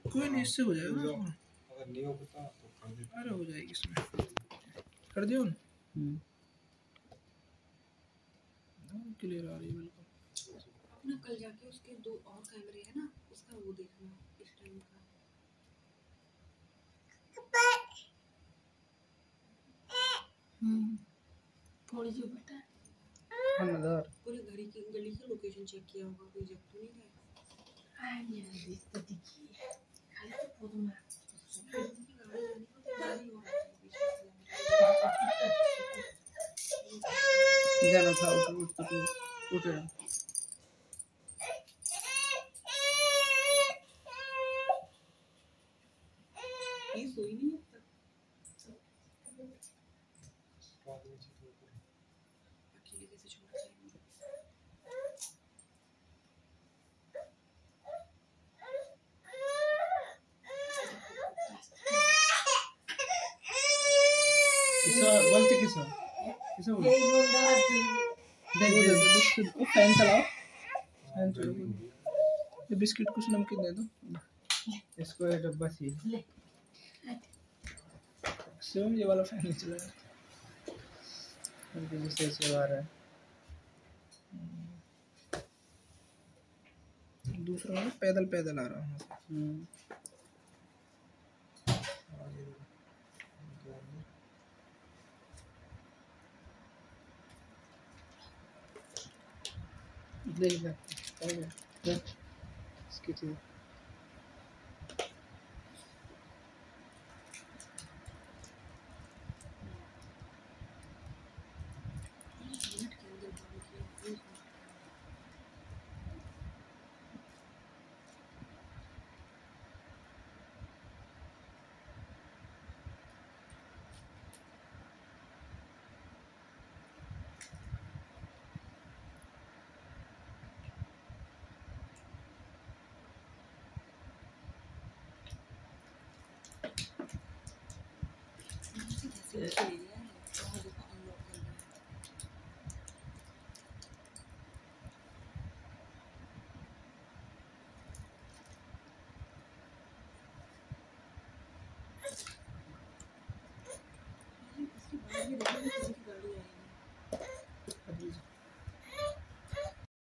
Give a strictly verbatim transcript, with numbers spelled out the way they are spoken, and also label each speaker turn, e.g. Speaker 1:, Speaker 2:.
Speaker 1: कोई नहीं, इससे हो जाएगा ना।
Speaker 2: अगर नहीं हो पता तो कर दे।
Speaker 1: अरे हो जाएगी, इसमें कर दियो ना। क्लियर आ रही है बिल्कुल।
Speaker 3: अपना कल जाके उसके दो और कैमरे हैं ना, उसका वो देखना इस टाइम का।
Speaker 4: हम्म थोड़ी सी बेटा
Speaker 1: अंदर
Speaker 3: पूरे गली की गली की लोकेशन चेक किया होगा, कोई जब तो नहीं गए।
Speaker 4: आई यार ये तो दिखी खाली तो फोटो में
Speaker 1: जाना था उठ उठ उठ उठ उठ।
Speaker 3: ये सोई नहीं है तक। अकेले कैसे छोड़ के आएंगे?
Speaker 1: किसा बोलते किसा किसा बोल
Speaker 4: ये मुंडा
Speaker 1: दे दे बिस्किट वो फैन चलाओ, फैन चलाओ। ये बिस्किट कुछ नमकीन दे दो इसको, ये डब्बा सी
Speaker 4: ले
Speaker 1: सेम ये वाला फैन नहीं चला है, उनके से से आ रहा है। दूसरा वाला पैदल पैदल आ रहा हूँ। देख देख देख इसकी चीज़
Speaker 3: इसकी बाहर भी देखो, किसी